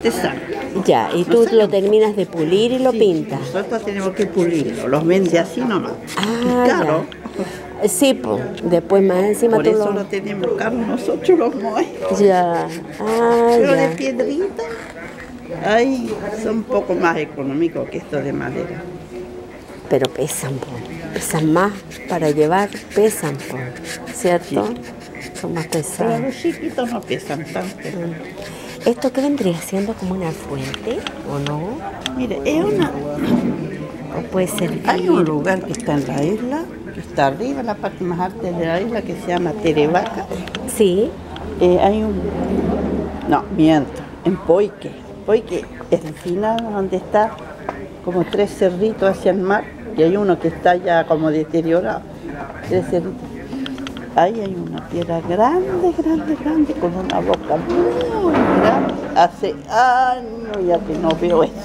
Artesano. Ya, y tú lo terminas de pulir y lo pintas. Nosotros tenemos que pulirlo, los vende así nomás. Ah, Claro. Sí, pues, después más encima Por tú eso lo tenemos caro nosotros los moes. Ya, Pero de ya. piedrita, ahí son un poco más económicos que estos de madera. Pero pesan, po. Pesan más para llevar, pesan, po. ¿Cierto? Sí. Son más Pero pesados. los chiquitos no pesan tanto. ¿Esto qué vendría siendo como una fuente o no? Mire, es una... ¿O puede ser? Hay un lugar que está en la isla, que está arriba, en la parte más alta de la isla, que se llama Terevaca. Sí. Hay un... No, miento, en Poique. Poique es el final donde está como 3 cerritos hacia el mar, y hay uno que está ya como deteriorado. 3 cerritos. Ahí hay una piedra grande, grande, grande, con una boca muy grande. Hace años ya que no veo eso.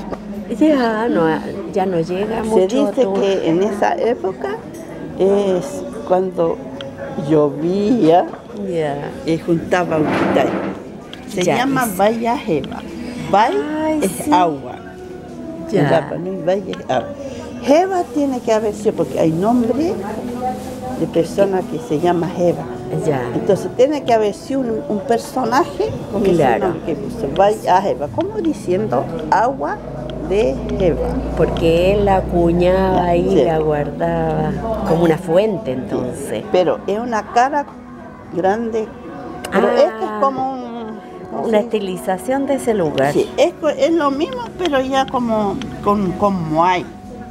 Ya no llega mucho. Se dice que en esa época es cuando llovía y juntaba un ahí. Se llama Bahía Jeva. Bahía es agua. En Rapa Nui, Bahía es agua. Jeva tiene que haber sido porque hay nombre de persona que se llama Jeva. Entonces tiene que haber sido un personaje con ese nombre que puso Bahía Jeva, como diciendo agua de Jeva. Porque él la acuñaba y la guardaba como una fuente, entonces. Pero es una cara grande. Pero este es como una estilización de ese lugar. Sí, es lo mismo, pero ya como con Moai.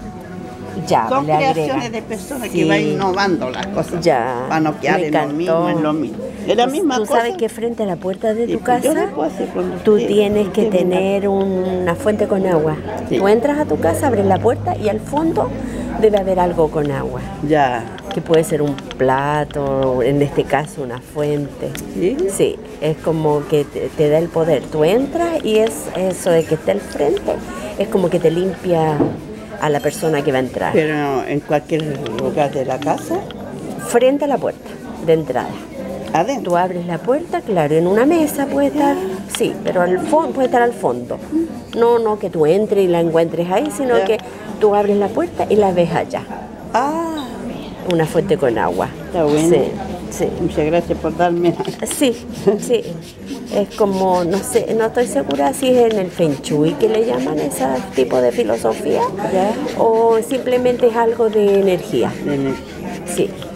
Son creaciones de personas que van innovando las cosas. Para no quedar en lo mismo, en lo mismo. Es la misma cosa. Tú sabes que frente a la puerta de tu casa, tú tú tienes que tener una fuente con agua. Tú entras a tu casa, abres la puerta y al fondo debe haber algo con agua. Que puede ser un plato, en este caso una fuente. Sí, es como que te da el poder. Tú entras y es eso de que esté al frente, es como que te limpia a la persona que va a entrar. Pero en cualquier lugar de la casa. Frente a la puerta de entrada. Adentro. Tú abres la puerta, claro, en una mesa puede estar, sí, pero al fondo puede estar al fondo. No que tú entres y la encuentres ahí, sino que tú abres la puerta y la ves allá. Una fuente con agua. Está bueno. Sí. Muchas gracias por darme. Sí. Es como, no sé, no estoy segura si es en el Feng Shui que le llaman ese tipo de filosofía o simplemente es algo de energía. Sí.